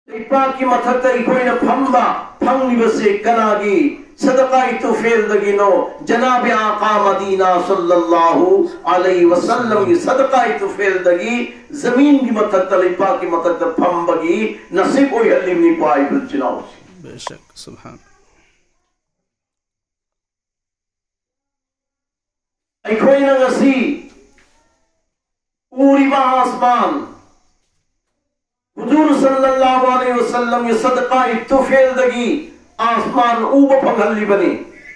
Ipaki mathakta ikoina phamba phanglibase kanagi sadaqah itufel dagino janabi aqa madina sallallahu alaihi wasallam gi sadaqah itufel dagi zameen gi mathakta ipaki mathakta phambagi nasib oi halimni pai bulchinau beshak subhan ikoina ngasi uri ba asman Huzur sallallahu alaihi wasallam ye sadaqah itufel dagi आसमान ऊब पंगली बनी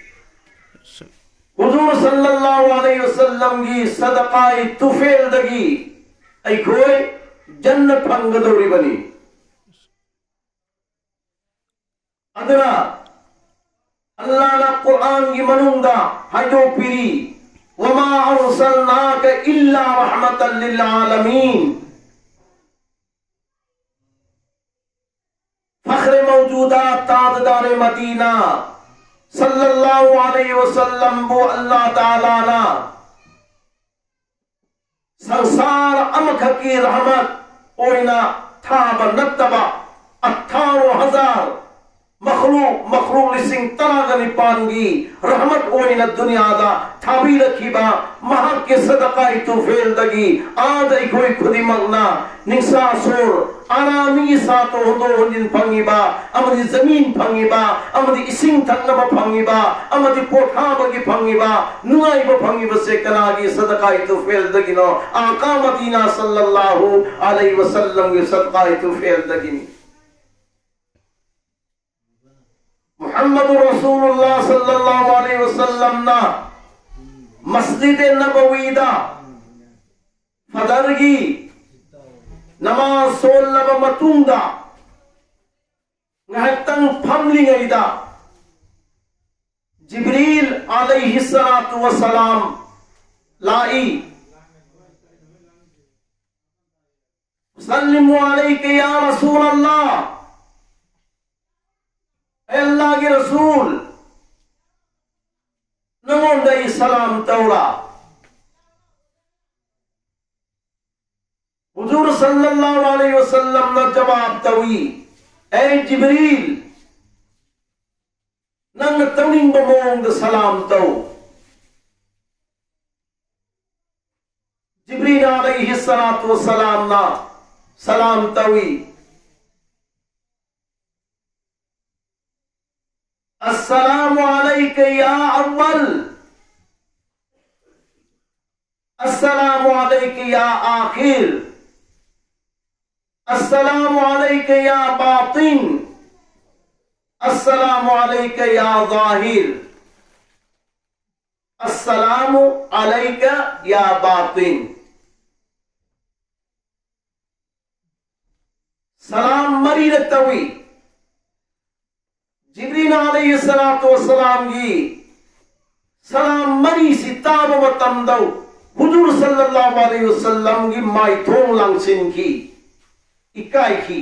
हुजूर सल्लल्लाहु अलैहि वसल्लम की सदकाए तुफेल दगी ऐ कोई जन्नत पंगदौरी बनी अदरा अल्लाह ना कुरान की मनुंदा हजो पीरी वमा अरसलनाक इल्ला रहमतल लिल आलमीन फख्र मौजूदात ताजदार मदीना सल्लल्लाहु अलैहि वसल्लम वो अल्लाह ताला ना संसार अमख की रहमत ओइना थाब नत्तबा 18,000 मखलूक लिसिंग तरागनी पानगी रहमत ओइना दुनिया दा थाबी रखीबा महक के सदका तुफेल दगी आज कोई खुदी मंगना निसा सोर आरामी सातो होदो होजिन फंगिबा अमदी जमीन फंगिबा अमदी इसिंग थंगबा फंगिबा अमदी पोठाबगी फंगिबा नुआइबा फंगिबा से कनागी सदका तुफेल दगिनो आका मदीना सल्लल्लाहु अलैहि वसल्लम के सदका तुफेल दगिनी मुहम्मद रसूलुल्लाह सल्लल्लाहु अलैहि वसल्लम ना मस्जिद नबवी दा फदरगी नमाज सोलब मतुंदा ngahitang pamlingayda Jibril alayhi salatu wassalam lai sallimu alayka ya Rasulullah Allah ke Rasul nangondai salam taula हुजूर सल्लल्लाहु अलैहि वसल्लम ने जवाब तवी ए जिब्रील नंग तवनिंग बमोंग सलाम तो जिब्रील अलैहि सलातु वसलाम ना सलाम तवी अस्सलामु अलैका या अव्वल अस्सलामु अलैका या आखिर अस्सलामु अलैका या बातिन अस्सलामु अलैका या ज़ाहिर अस्सलामु अलैका या बातिन सलाम मरी रतवी जिब्रील अलैहि सलातु वस्सलाम की सलाम मरी सिताब वतम दो हुजूर सल्लल्लाहु अलैहि वसल्लम की माई थोंग लांगसिन की इकाई की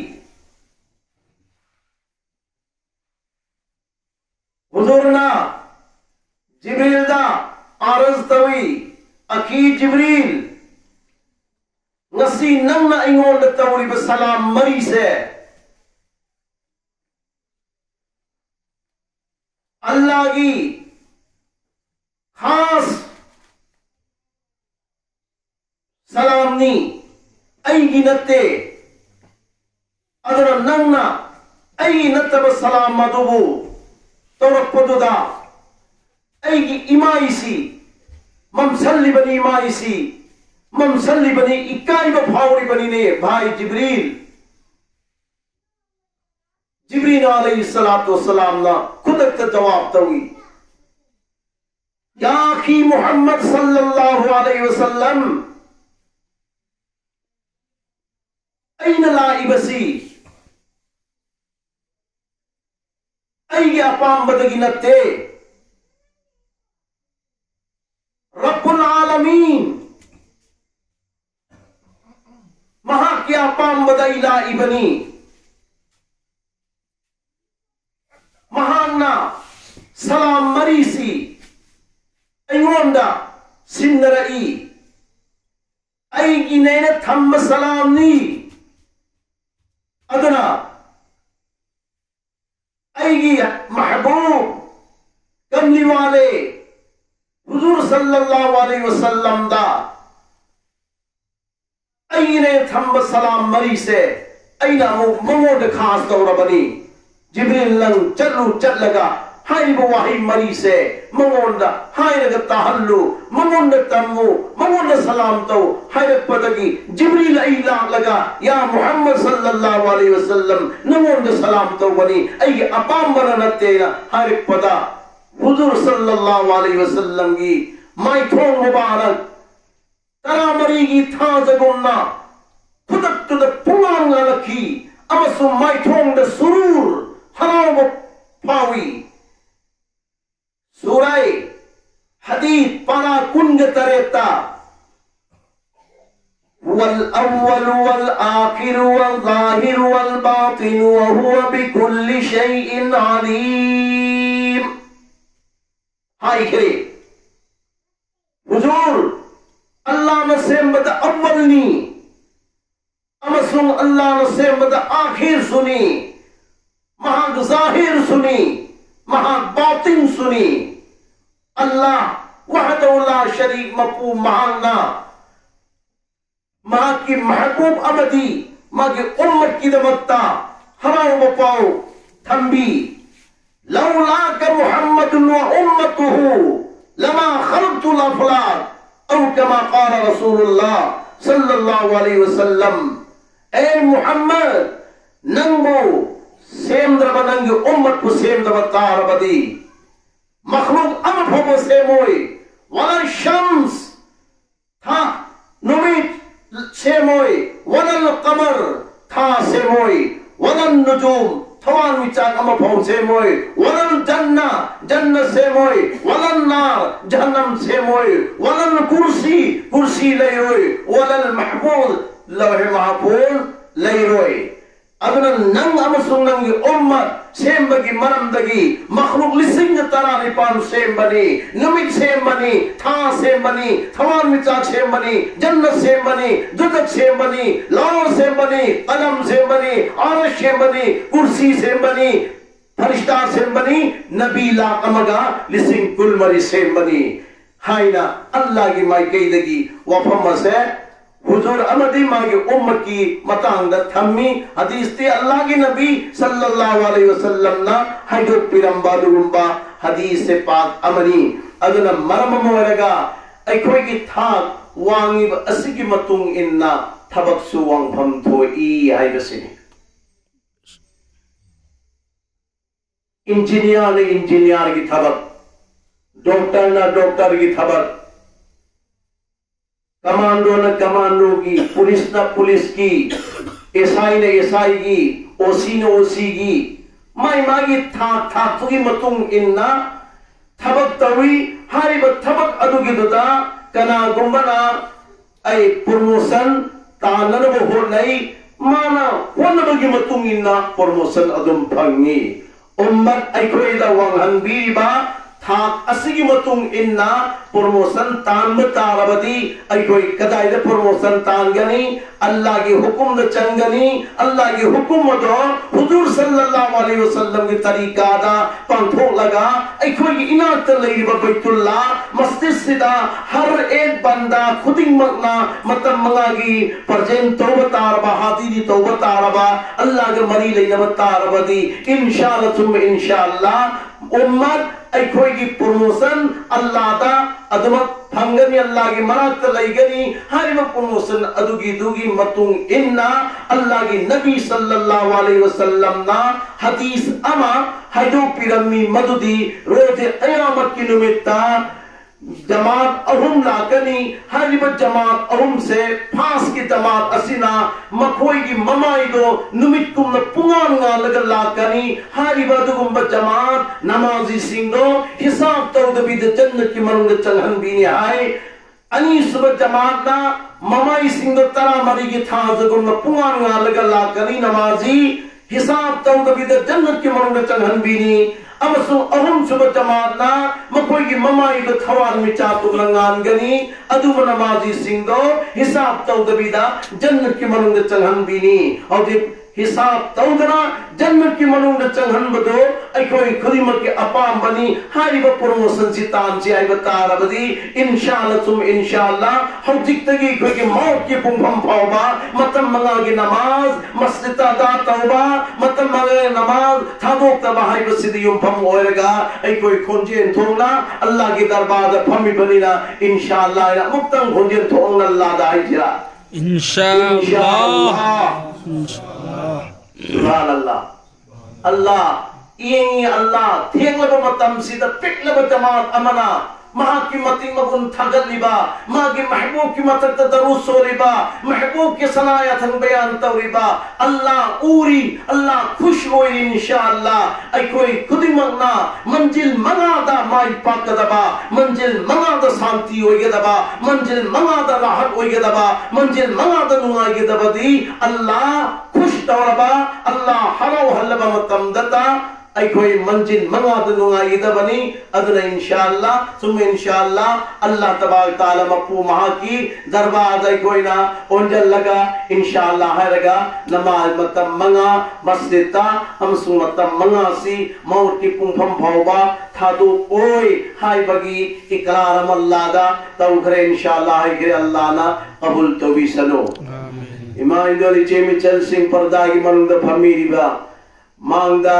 हुजूर ना जिब्रील दा आरज तवी अखी जिब्रील ngasi nang na ingon da tawri ba salam mari se Allah की खास सलाम नी आई नत्ते अदर नंगना आई नत्तब सलाम मदुबु तोरपदुदा आई की इमाइसी ममसल्ली बनी इमाइसी ममसल्ली बनी इकाई ब फावरी बनी ने भाई जिब्रील जिब्रील अलैहि सलातु वस्सलाम ना खुद का जवाब तवी या अखी मुहम्मद सल्लल्लाहु अलैहि वसल्लम ऐन लाइबसी ऐ अपाम बदगी नत्ते रब्बुल आलमीन महा क्या अपाम बदई लाइबनी महाना सलाम मरीसी ऐंगोंदा सिंदरई ऐ गिनेने थम्म सलाम नी अदना अलैहि वसल्लम दा अईने थंब सलाम मरी से अईना मंगोड खास तौरबनी जिब्रील लंग चलू चलगा हाई वाही मरी से मंगोंदा हाई लगा ताहल्लु मंगोंदा तम्मु मंगोंदा सलाम तो हाई पदगी जिब्रील अईला लगा या मुहम्मद सल्लल्लाहु अलैहि वसल्लम नमोंदा सलाम तो बनी अई अपाम बननतेना हाई पदा हुजूर सल्लल्लाहु अलैहि वसल्लम की माइथों मुबारक तरा मरी की था जगुन्ना खुदक तुद पुंगांग लखी अमसु माइथों द सुरूर हराव फावी सूराय हदीद पारा कुंज तरेता वल अव्वल वल आखिर वल ज़ाहिर वल बातिन व हुवा बिकुल्लि शैइन अलीम। हाय करे हुजूर अल्लाह न सेमद अव्वलनी अमसुम अल्लाह न सेमद आखिर सुनी महाग ज़ाहिर सुनी महाग बातिन सुनी अल्लाह वहदहु ला शरीक मकू महाना माँ की महबूब अबदी माँ की उम्मत की दमत्ता हराओ बपाओ थम्बी लौला का मुहम्मद व उम्मतुहु लमा खलक़तुल अफ़लाक औ कमा क़ाल रसूलुल्लाह सल्लल्लाहु अलैहि वसल्लम। ए मुहम्मद नंगो सेमद्र बनंग उम्मत को सेमद्र बतार बदी मखलूक अमर हो सेमोई वला शम्स था नुमित सेमोई वला कमर था सेमोई वला नुजूम थवान विचार अमर हो सेमोई वला जन्ना जन्नत सेमोई वला नार जहन्नम सेमोई वला कुर्सी कुर्सी लेरोई वला महफूज लौह महफूज लेरोई अदन नंग अमसुंगंगी उम्मत सेम बगी मरम दगी मखलूक लिसिंग तरा निपान सेम बनी नुमित सेम बनी था सेम बनी थवान मिचा सेम बनी जन्नत सेम बनी दुदक सेम बनी लाव सेम बनी कलम सेम बनी आरश सेम बनी कुर्सी सेम बनी फरिश्ता सेम बनी नबी ला कमगा लिसिंग कुल मरी सेम बनी। हाइना अल्लाह की माई कही दगी वफम से हुजूर अमदी मागे उम्मत की मतांग द थम्मी हदीस ते अल्लाह के नबी सल्लल्लाहु अलैहि वसल्लम ना हजो पिरंबा दुरुंबा हदीस से पाक अमनी अदना मरम मोरगा अखोई की थाक वांगी असि की मतुंग इन्ना थबक सु वांगफम थोई हाइबसिनी इंजीनियर ने इंजीनियर की थबक डॉक्टर ना डॉक्टर की थबक कमांडो न कमांडो की पुलिस न पुलिस की एसआई ने एसआई की ओसी ने ओसी की माई मागी थाक थाक तुगी मतुंग इन्ना थबक तवी हारी ब थबक अदुगी दुदा कना गुंबना आई प्रमोशन तानन वो हो नहीं माना वन बगी मतुंग इन्ना प्रमोशन अदुम फंगी उम्मत आई कोई दा वांगहन बीबा थाक असिगी मतुंग इन्ना प्रमोशन तान तारबदी अखोई कदाई दे प्रमोशन तान गनी अल्लाह की हुकुम द चंगनी अल्लाह की हुकुम दो हुजूर सल्लल्लाहु अलैहि वसल्लम की तरीका दा पंथो लगा अखोई इनात लई बैतुल्लाह मस्जिद सिदा हर एक बंदा खुदी मगना मतलब मंगागी परजेन तौबा तारबा हादी दी तौबा तारबा अल्लाह के मरी लई तारबदी इंशाअल्लाह सुम इंशाअल्लाह उम्मत अखोई की प्रमोशन अल्लाह दा अदमत फंगनी अल्लाह की मनात लईगनी हर वो प्रमोशन अदुगी दुगी मतुंग इन्ना अल्लाह की नबी सल्लल्लाहु अलैहि वसल्लम ना हदीस अमा हजो पिरमी मदुदी रोज क़यामत की निमित्ता जमात अहुम लाकनी हर वो जमात अहुम से फास की जमात असिना मखोई की ममाई दो नुमित कुम न पुंगांगा लगल लाकनी हर वो दुगुम जमात नमाजी सिंगो हिसाब तो दबी द जन्नत की मनुंग चंगन बीनी आए अनि सुबह जमात ना ममाई सिंगो तरा मरी की था दुगुम न पुंगांगा लगल लाकनी नमाजी हिसाब तो दबी द जन्नत की मनुंग चंगन बीनी अमसु अहम सुबह जमात ना मकोई की ममाई द थवान में चातु लंगान गनी अदुब नमाजी सिंगो हिसाब तो दबी दा जन्नत की मनुंग चंगन बीनी और हिसाब तौदना जन्म की मनुंग चंगन बदो अखोई खुदिम के अपाम बनी हारिब प्रमोशन से तान से आई बता बदी इंशाअल्लाह तुम इंशाअल्लाह हम जिक्तगी कोई के मौत की पुंफम फाओबा मतम मंगा की नमाज मस्जिद अदा तौबा मतम मंगा नमाज थादोक तबाहाई बसिदी युमफम होएगा आई कोई खोंजे थोंगना अल्लाह के दरबार फमी बनीना इंशाअल्लाह मुक्तम खोंजे थोंगना अल्लाह दा हिजरा इंशाअल्लाह सुभान अल्लाह अल्लाह ये अल्लाह थेंगलब मतम सिदा पिकलब जमात अमना माँ की मतिंग मगुन थगल लिबा माँ की महबूब की मतक दरूस हो रिबा महबूब के सनाया थंग बयान तौरिबा अल्लाह उरी अल्लाह खुश हो इंशाअल्लाह आई कोई खुदी मंगना मंजिल मंगादा माई पाक दबा मंजिल मंगादा शांति होइगे दबा मंजिल मंगादा राहत होइगे दबा मंजिल मंगादा नुआइगे दबा दी अल्लाह खुश तौरबा अल्लाह हलो हल्लबा मतम दता आई कोई मंजिल मंगाद नुआइदा बनी अदना इंशाअल्लाह तुम इंशाअल्लाह अल्लाह तबारक तआला मप्पू महा की दरबार आई कोई ना ओंजल लगा इंशाअल्लाह है लगा नमाज मतम मंगा मस्जिदा हम सु मतम मंगा सी मौत की पुंफम फाओबा थादो ओय हाय बगी इकरार अल्लाह तौ करे इंशाअल्लाह है करे अल्लाह ना कबूल तो भी सनो आमीन इमाम दोली चेमी चल सिंह पर्दा की मनुंद फमी रिबा मांगदा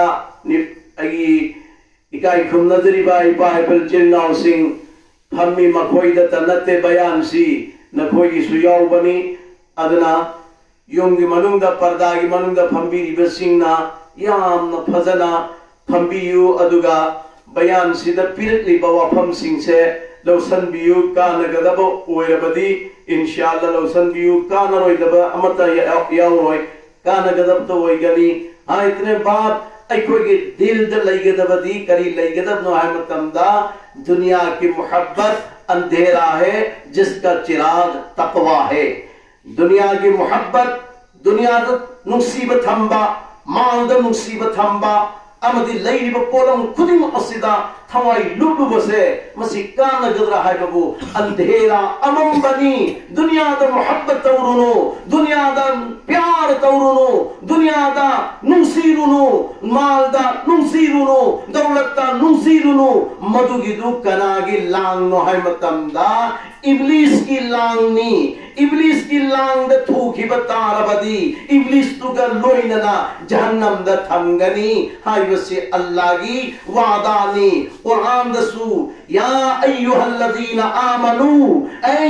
अगी इकाई खुम नजरीबा इपा हेपल चिन्नाव सिंह फम्मी मखोइदा तनते बयान सी नखोई सुयाव बनी अदना युंगी मनुंगदा पर्दा की मनुंगदा फम्बी रिबा सिंहना याम न फजना फम्बियु अदुगा बयान सिदा पिरतलिबा वाफम सिंह से लौसन बियु का नगदबो ओइरबदी इंशाअल्लाह लौसन बियु का नरोइदबा अमता यावरोय का नगदब तो ओइगनी हाँ इतने बात अखोई दिल द लईगदबदी करी लईगदब नो है मतमदा दुनिया की मोहब्बत अंधेरा है जिसका चिराग तकवा है दुनिया की मोहब्बत दुनिया द मुसीबत हम्बा मांग द मुसीबत हम्बा अमदी लईब पोलम खुदिम असिदा थवाई लुडु बसे मसी कान गदरा है बबू अंधेरा अमम बनी दुनिया दा मोहब्बत तौरुनो दुनिया दा प्यार तौरुनो दुनिया दा नुसीरुनो माल दा नुसीरुनो दौलत दा नुसीरुनो मधुगिदु कनागी लांग नो है मतमदा इब्लिस की लांगनी इब्लिस की लांग द थूकी बतारबदी इब्लिस तुगा लोइनना जहन्नम द थंगनी हाय वसी अल्लाह की वादानी कुरान दसू या अय्युहल्लज़ीना आमनू ऐ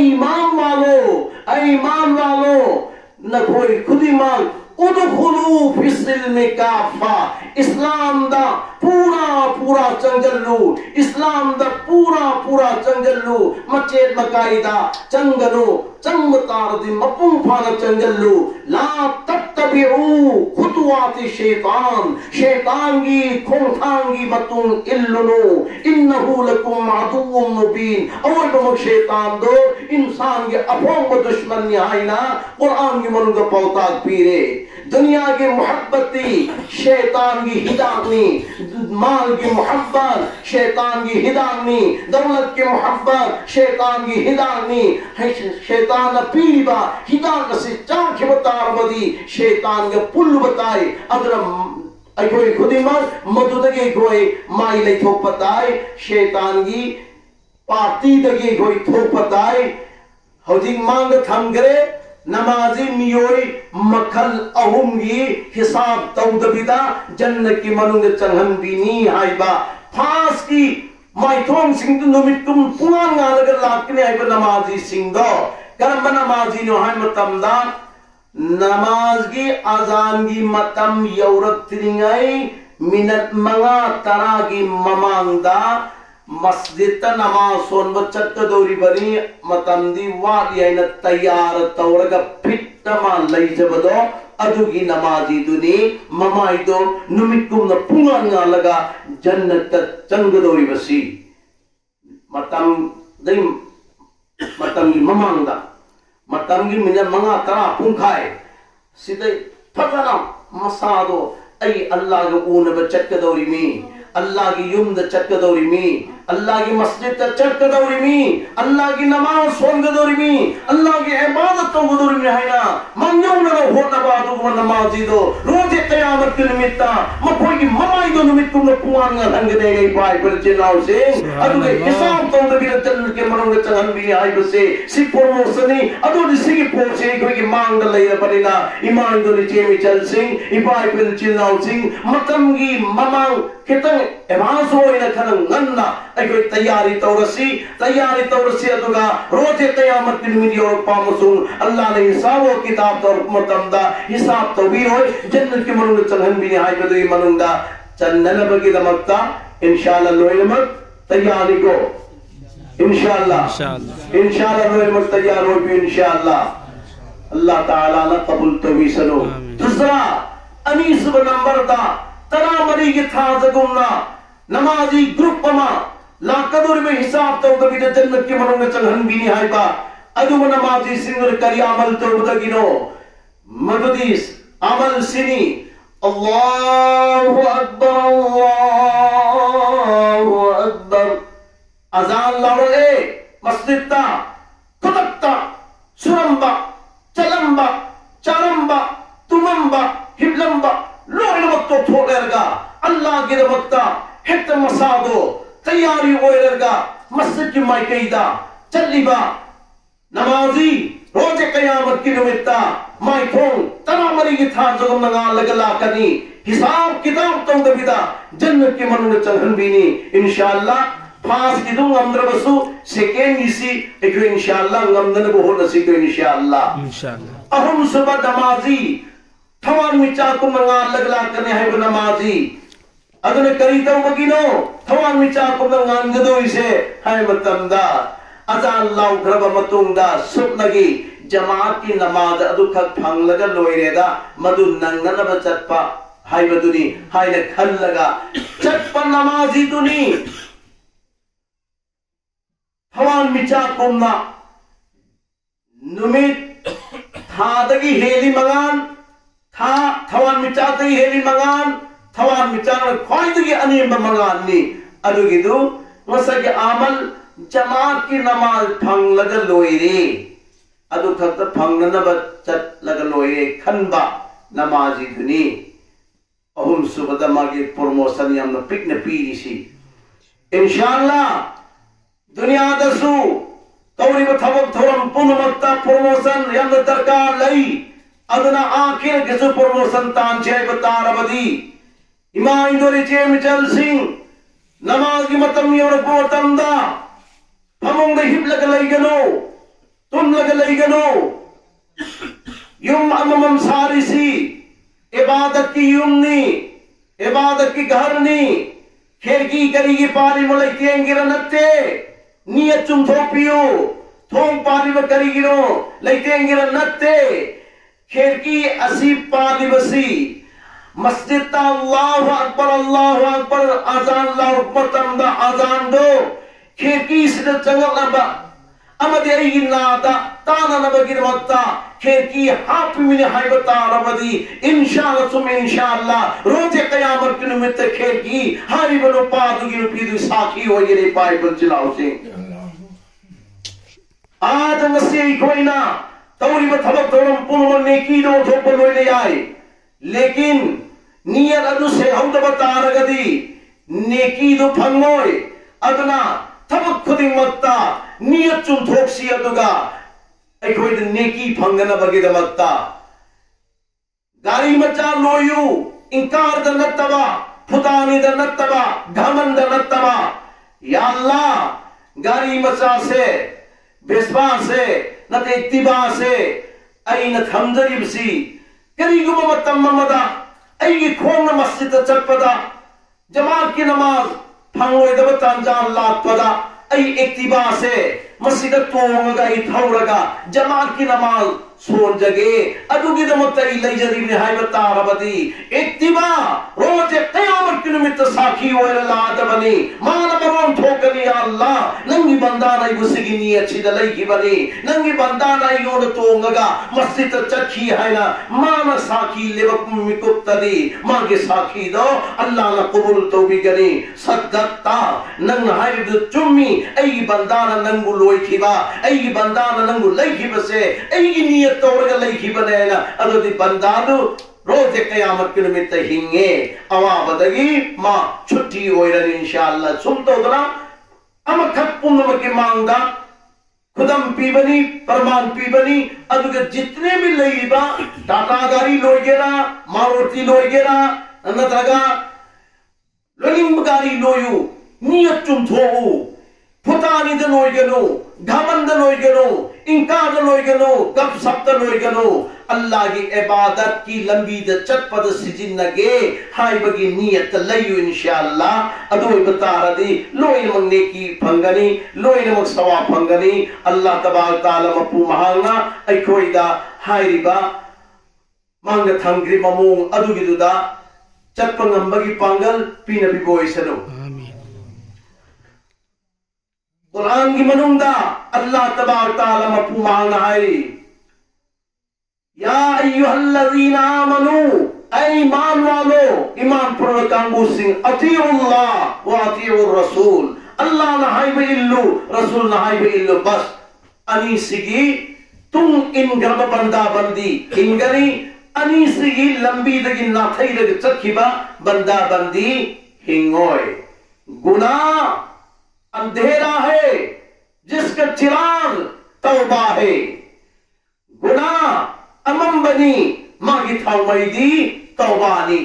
ईमान वालो न कोई खुदी मांग उदखुलू फिस्सिल्मि काफा इस्लाम दा पूरा चंगल्लू इस्लाम दा पूरा चंगल्लू मचेत मकाइदा चंगलो चंगतार दी मपुंग फाना चंगल्लू ला तत्तबिऊ खुतुवाति शैतान की खोंथांगी मतुन इल्लुनु इन्नहु लकुम अदुव्वुम मुबीन और बमक शैतान दो इंसान के अपोंग दुश्मन निहाइना कुरान की मनुग पौताक पीरे दुनिया की मोहब्बती शैतान की हिदानी माल की मोहब्बत शैतान की हिदानी दौलत की मोहब्बत शैतान की हिदानी शैतान पीबा हिदान से चाख बतार बदी शैतान के पुल बताए अगर अखोई खुदी मधुदगे कोई माई ले थोक पताए शैतान की पार्टी दगे कोई थोक पताए हौजिंग मांग थमगरे नमाजी मियोई मखल अहुमगी हिसाब तौदबिदा जन्नत की मनुंग चंगन बीनी हाइबा फास की माइथोंग सिंह नुमित तुम पुरान गानगर लाकने हाइबा नमाजी सिंह दो करम नमाजी नो हाइ मतमदा नमाज की आजान की मतम यौरत त्रिंगाई मिनट मंगा तरा की ममांगदा मस्जिद नमाज सोन बच्चत दौरी बनी मतंदी वाली आइन तैयार तौरगा फिट्टमा लईजबदो अदुगी नमाजी दुनी ममाइदो नुमिकुम न पुंगा लगा जन्नत चंग दौरी बसी मतम दई मतम की ममांगदा मतम की मिन मंगा तरा पुंखाए सिदे फतना मसादो आई अल्लाह के ऊन बच्चत दौरी में अल्लाह की युम द चक्कदौरी मी अल्लाह की मस्जिद द चक्कदौरी मी अल्लाह की नमाज सोनगदौरी मी अल्लाह की इबादत तो गदौरी मी है ना मंजूर न हो ना बादु को नमाजी दो रोजे क़यामत के निमित्ता मकोई की ममाई दो निमित्त को पुआन रंग दे गई पाई पर चिनाव से अदुगे हिसाब तो द बिर चल के मनोंग चंगन भी आई बसे सी प्रमोशनी अदु दिसी की पोचे कोई की मांग द लई परेना ईमान दो नीचे में चल सिंह इपाई पर चिनाव सिंह मतम की ममांग कितन एवांसो इन खनंग गन्ना अकोई तैयारी तौरसी अदुगा रोजे क़यामत के निमित्त और पामसुन अल्लाह ने हिसाब और किताब तो मतमदा हिसाब तो भी होय जन्नत के मनुंग चंगन भी हाय बदई मनुंगा चन्नन बगी दमकता इंशाअल्लाह लोयमत तैयारी को इंशाअल्लाह लोयमत तैयार हो भी इंशाअल्लाह अल्लाह ताला ने कबूल तो भी सनो दूसरा अनीस नंबर दा तरा मरी के था जगुना नमाजी ग्रुप मा लाकदुर में हिसाब तो कभी जन्नत के मनों में चंगन भी नहीं हाय बा अदुम नमाजी सिंगर करी अमल तो बदगिनो मददीस अमल सिनी अल्लाहु अकबर अजान लावले मस्जिद ता खुदक्ता सुरंबा चलंबा चारंबा तुमंबा हिबलंबा लोइन वक्तो थोड़ेरगा अल्लाह की रमक्ता हित मसादो तैयारी होएरगा मस्जिद की माइकेदा चलीबा नमाजी रोजे क़यामत की निमित्ता माइकों तना मरी की था जगम नगा लगला कनी हिसाब किताब तो दबिदा जन्नत के मन में चंगन भी नहीं इंशाअल्लाह फास की दूं अंदर बसु सेकेंड इसी एक इंशाअल्लाह गमदन को हो नसीब इंशाअल्लाह अहम सुबह नमाजी थवान मिचा को नगा लगला कने है वो नमाजी अदने करीता बगिनो थवान मिचा को नगा गदो इसे है मतमदा अजान लाउ ग्रब मतुंगदा सुपनगी जमात की नमाज अदु खक फंग लगा लोइरेदा मदु नंगन बचतपा हाय बदुनी हाय ने खल लगा चटपा नमाजी दुनी थवान मिचा कुमना नुमित थादगी हेली मंगान था थवान मिचा तगी हेली मंगान थवान मिचा ख्वाइदगी अनिम मंगान नी अदुगिदु मसके आमल जमात की नमाज फंग लगा लोइरे अदु खत फंग न बचत लगा लोइरे खनबा नमाजी दुनी अहुम सुबदा मागे प्रमोशन यम न पिक न पीरिसी इंशाअल्लाह दुनिया दसु तौरी बथवक थोरम पुनमत्ता प्रमोशन यम दरकार लई अदना आखिर किसु प्रमोशन तान छे बतारबदी इमाम दोरी चे मिचल सिंह नमाज की मतम योर पोतंदा फमुंग दे हिब लग लई गनो तुम लग लई गनो युम अमम सारिसी इबादत की युमनी इबादत की घरनी खिड़की करीगी पानी में लईतेंगे रनते नियत चुम थोपियो थोंग पानी में करीगी नो लईतेंगे रनते खिड़की असी पानी बसी मस्जिद अल्लाहु अकबर अजान लाउ मतमदा अजान दो खिड़की से जंगल नबा अमदे इनादा ताना नबगिर वक्ता खिड़की हाफ मिने हाय बता रबदी इंशाअल्लाह तुम इंशाअल्लाह रोजे क़यामत के निमित्त खिड़की हारी बनो पादुगी पीदु साखी हो ये पाई बन चलाओ से आज मसी कोइना तौरी बथबक तोरम पुन नेकी दो थोप लोइले आए लेकिन नियत अदु से हौद बता रगदी नेकी दो फंगोय अदना थबक खुदिंग मत्ता नियत चुम थोक्सी अदुगा अखोय नेकी फंगना बगे मत्ता गारी मचा लोयू इंकार द नत्तबा फुदानी द नत्तबा घमन द नत्तबा या अल्लाह गारी मचा से बेस्बा से नत इत्तिबा से अइन थमजरिबसी करीगुम मतम मदा अई खोंग मस्जिद चपदा जमात की नमाज फंगोय दब तांजान लापदा अई इत्तिबा से मस्जिद तोंगा ई थौरगा जमात की नमाज सोन जगे अदुगी दमतई लैजरी ने हाय बता रबदी इत्तिबा रोजे क़यामत के निमित्त साखी होय लाद बनी मान मरोन ठोकनी अल्लाह नंगी बंदा नहीं गुसगी अच्छी दलाई की बनी नंगी बंदा ना योन तोंगगा मस्जिद चखी है ना माना साखी लेवक मिकुप तदी मागे साखी दो अल्लाह ना कबूल तो भी गनी सद्दता नंग हाय दु चुम्मी ऐ बंदा ना नंगु लोई खिबा ऐ बंदा ना नंगु लई खिबसे ऐ नियत तोरगा लई खिबने ना अदि बंदा दु रोज़ क़यामत के निमित्त हिंगे अवाबदगी माँ छुट्टी होइरन इंशाअल्लाह सुनतो दरा अम खपुन के मांगदा खुदम पीबनी परमान पीबनी अदुगे जितने भी लईबा टाटा गाड़ी लोइगेरा मारुति लोइगेरा नत्रगा लोइंग गाड़ी लोयु नियत चुमथोउ फुतानी द लोइगेनो घमंड लोइगेनो इनका द लोइगेनो गप सप्त लोइगेनो अल्लाह की इबादत की लंबी द चटपद सिजिनगे हाइबगी नियत लयु इंशाअल्लाह अदु बतारदी लोय मंगने की फंगनी लोय नमक सवा फंगनी अल्लाह तबारक तआला मपु महांगा अखोइदा हाइरिबा मांग थंग्रि ममु अदुगिदुदा चटपंगंबगी पांगल पीनबी बोइसनो कुरान की मनुंदा अल्लाह तबारक तआला मपु महांगा है या अय्युहल्लज़ीना आमनू ऐ ईमान वालो ईमान पूर्ण कांगू सिंह अतीउल्लाह व अतीउर रसूल अल्लाह नहाई बे इल्लू रसूल नहाई बे इल्लू बस अनीसिगी तुम इन गर्भ बंदा बंदी इंगरी अनीसिगी लंबी दगी नाथई लग चखिबा बंदा बंदी हिंगोय गुनाह अंधेरा है जिसका चिराग तौबा है गुनाह अमम बनी मागी थाउमैदी तौबानी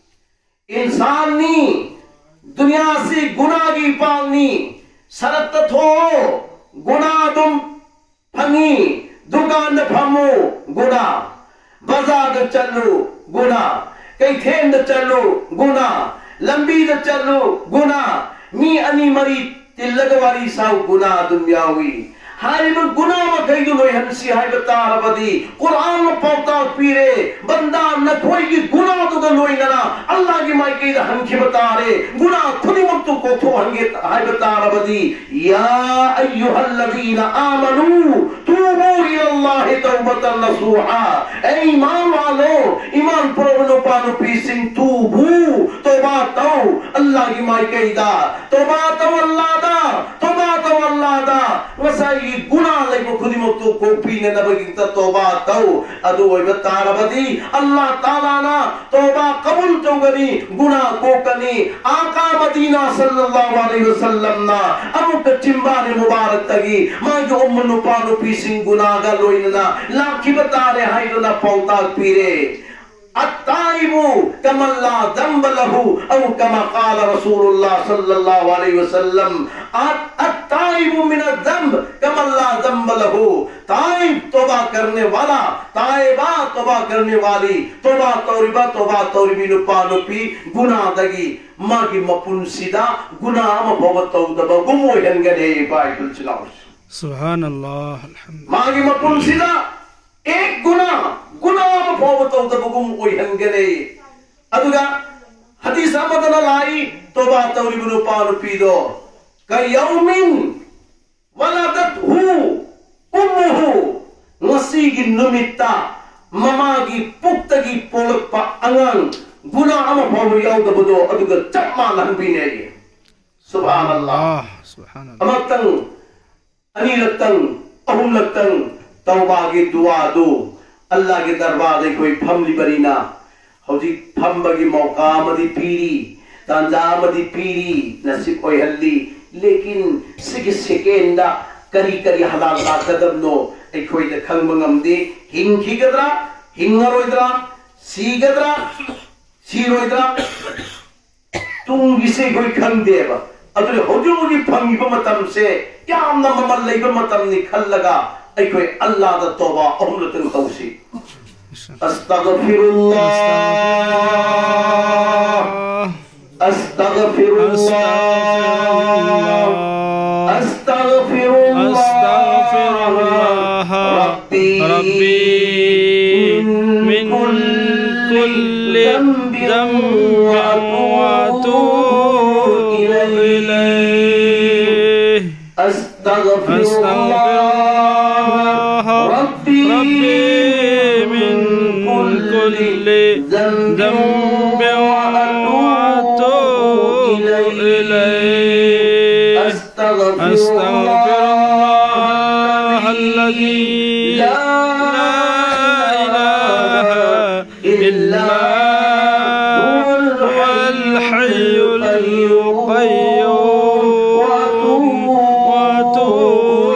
इंसानी दुनिया से गुनाह की पालनी सरत थो गुनाह तुम फंगी दुकान फमो गुनाह बाजार चलो गुनाह कई थेंद चलो गुनाह लंबी चलो गुनाह मी अनी मरी तिल्लगवारी साउ गुनाह दुनिया हुई हाय में गुनाह में कई लोई हंसी हाय बता रबदी कुरान में पौता पीरे बंदा न कोई की गुनाह तो लोई ना अल्लाह की माई के हंकी बता रे गुनाह खुदी मत को थो हंगे हाय बता रबदी या अय्युहल्लज़ीना आमनू तूबू इलल्लाहि तौबतन नसूहा ऐ ईमान वालो ईमान परवनो पानो पीसिंग तूबू तौबा तो अल्लाह की माई के दा तौबा तो अल्लाह दा तौबा तो अल्लाह दा वसाई गुनाह लेको खुदी मतो को पीने नबगी तौबा तो अदु ओय बतारबदी अल्लाह ताला ना तौबा कबूल तो गनी गुनाह को कनी आका मदीना सल्लल्लाहु अलैहि वसल्लम ना अमुक चिंबाने मुबारक तगी मा जो उम्मनु पानो पीसिंग गुनाह गा लोइना लाखी बतारे हाय ना पौता पीरे अत्ताइबु कमल्ला ज़ंब लहू औ कमा क़ाल रसूलुल्लाह सल्लल्लाहु अलैहि वसल्लम अत्ताइबु मिन ज़ंब कमल्ला ज़ंब लहू ताइब तौबा करने वाला ताइबा तौबा करने वाली तौबा तौरिबी नु पानुपी गुनाह दगी मागी मपुन सिदा गुनाह म भवतौ दब गुमो हंगने बाइबल चलाओ सुभान अल्लाह अल्हम्दुलिल्लाह मागी मपुन सिदा एक गुनाह फोबतो दबगुम ओय हंगने अदुगा हदीस अमदन लाई तौबा तौरिबनु पानु पीदो कयौमिन वलदतहु उम्मुहु नसीगी नुमित्ता ममागी पुक्तगी पोलप अंगन गुनाह म फोबु यौदबदो अदुगा चम्मा लंबिने सुभान अल्लाह अमतन अनिलतन अहुलतन तौबा की दुआ दो अल्लाह के दरबार में कोई फमली बरीना हौजी फमबगी मौका मदी पीरी तांजा मदी पीरी नसीब ओय हल्ली लेकिन सिग सेकेंडा करी करी हलाल ला कदम नो ए कोई द खंग मंगमदी हिंखी गदरा हिंगरोइदरा सीगदरा सीरोइदरा तुम गिसे कोई खंग देबा अदुले हौजुरी फंगी मतम से याम न ममल लेब मतम नि खल्लगा ऐकोई अल्लाह दा तौबा अमलतन तौसी अस्तगफिरुल्लाह अस्तगफिरुल्लाह अस्तगफिरुल्लाह रब्बी मिन कुल्ली ज़ंबिन व अतूबु इलैहि अस्तगफिरुल्लाह الحي القيوم وأتوب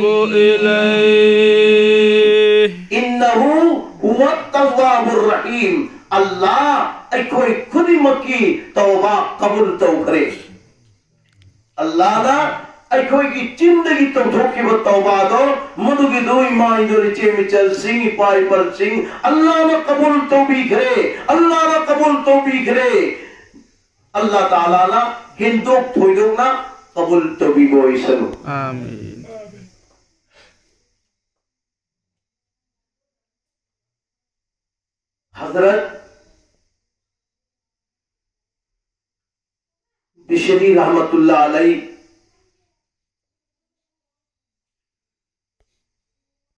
إليه إنه هو التواب الرحيم الله أكوي كل مكي توبة قبول توكري الله نا أكوي كي जिंदगी तो धोखे बतौबा दो मनुगे दो ईमान जो रिचे में चल सिंह पाई पर सिंह अल्लाह ने कबूल तौबी करे अल्लाह ने कबूल तौबी करे अल्लाह ताला ना हिंदू थोड़ो ना कबूल तौबी बोई सनु आमीन हजरत बिशरी रहमतुल्लाह अलैहि